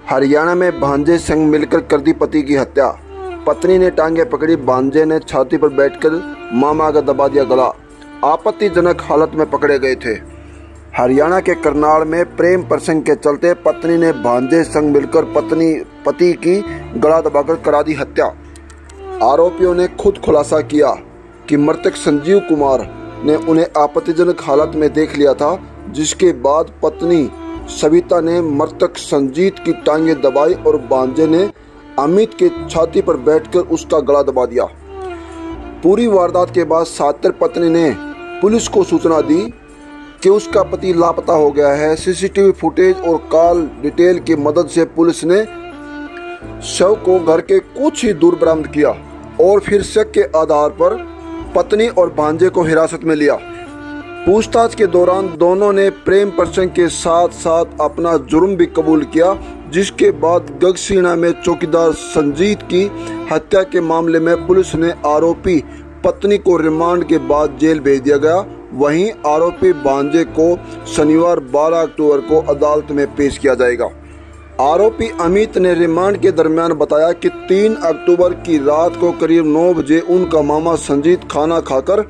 हरियाणा में भांजे संग मिलकर कर दी पति की हत्या। पत्नी ने टांगे पकड़ी, भांजे ने छाती पर बैठकर मामा का दबा दिया गला। आपत्तिजनक हालत में पकड़े गए थे। हरियाणा के करनाल में प्रेम प्रसंग के चलते पत्नी ने भांजे संग मिलकर पति की गला दबाकर करा दी हत्या। आरोपियों ने खुद खुलासा किया कि मृतक संजीव कुमार ने उन्हें आपत्तिजनक हालत में देख लिया था, जिसके बाद पत्नी सविता ने मृतक संजीत की टांगे दबाई और भांजे ने अमित के छाती पर बैठकर उसका गला दबा दिया। पूरी वारदात के बाद सातिर पत्नी ने पुलिस को सूचना दी कि उसका पति लापता हो गया है। सीसीटीवी फुटेज और कॉल डिटेल की मदद से पुलिस ने शव को घर के कुछ ही दूर बरामद किया और फिर शक के आधार पर पत्नी और भांजे को हिरासत में लिया। पूछताछ के दौरान दोनों ने प्रेम प्रसंग के साथ साथ अपना जुर्म भी कबूल किया, जिसके बाद गगसीना में चौकीदार संजीत की हत्या के मामले में पुलिस ने आरोपी पत्नी को रिमांड के बाद जेल भेज दिया गया। वहीं आरोपी भांजे को शनिवार 12 अक्टूबर को अदालत में पेश किया जाएगा। आरोपी अमित ने रिमांड के दरमियान बताया कि 3 अक्टूबर की रात को करीब 9 बजे उनका मामा संजीत खाना खाकर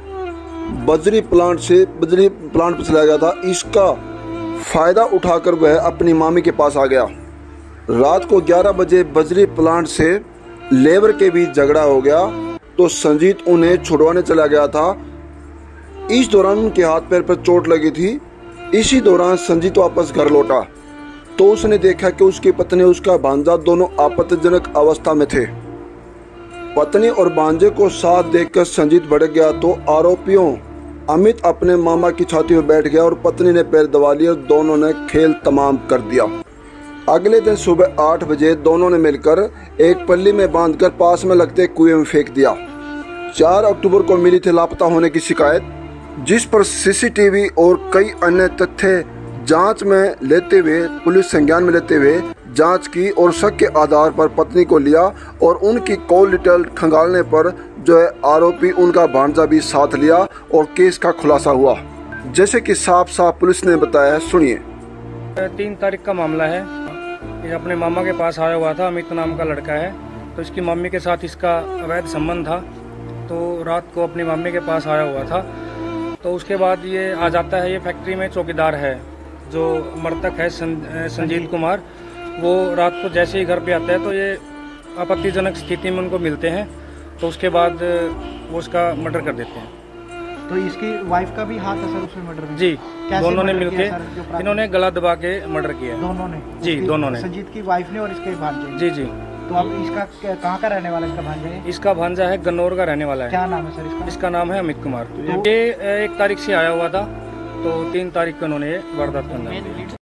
बजरी प्लांट पर चला गया था। इसका फायदा उठाकर वह अपनी मामी के पास आ गया। रात को 11 बजे बजरी प्लांट से लेबर के बीच झगड़ा हो गया तो संजीत उन्हें छुड़वाने चला गया था। इस दौरान उनके हाथ पैर पर चोट लगी थी। इसी दौरान संजीत वापस घर लौटा तो उसने देखा कि उसकी पत्नी उसका भांजा दोनों आपत्तिजनक अवस्था में थे। पत्नी और भांजे को साथ देखकर संजीत भड़क गया तो आरोपियों अमित अपने मामा की छाती पर बैठ गया और पत्नी ने पैर दबा लिया। दोनों ने खेल तमाम कर दिया। अगले दिन सुबह 8 बजे दोनों ने मिलकर एक पल्ली में बांधकर पास में लगते कुएं में फेंक दिया। 4 अक्टूबर को मिली थी लापता होने की शिकायत, जिस पर सीसीटीवी और कई अन्य तथ्य जांच में लेते हुए पुलिस संज्ञान में लेते हुए जांच की और शक के आधार पर पत्नी को लिया और उनकी कॉल डिटेल खंगालने पर जो है आरोपी उनका भांजा भी साथ लिया और केस का खुलासा हुआ, जैसे कि साफ पुलिस ने बताया। सुनिए। 3 तारीख का मामला है। ये अपने मामा के पास आया हुआ था। अमित नाम का लड़का है, तो इसकी मम्मी के साथ इसका अवैध संबंध था। तो रात को अपनी मम्मी के पास आया हुआ था। तो उसके बाद ये आ जाता है। ये फैक्ट्री में चौकीदार है। जो मृतक है संजीत कुमार, वो रात को जैसे ही घर पे आता है तो ये आपत्तिजनक स्थिति में उनको मिलते हैं। तो उसके बाद वो उसका मर्डर कर देते हैं। तो इसकी वाइफ का भी हाथ है सर उसमें मर्डर में? जी, दोनों ने मिलके इन्होंने गला दबा के मर्डर किया। दोनों ने? जी, दोनों ने। संजीत की वाइफ ने और इसके भांजे? जी जी। तो अब इसका कहाँ का रहने वाला इसका भांजा है? इसका भांजा है गन्नौर का रहने वाला है। क्या नाम है सर इसका? इसका नाम है अमित कुमार। ये 1 तारीख से आया हुआ था, तो 3 तारीख को उन्होंने वारदात करना।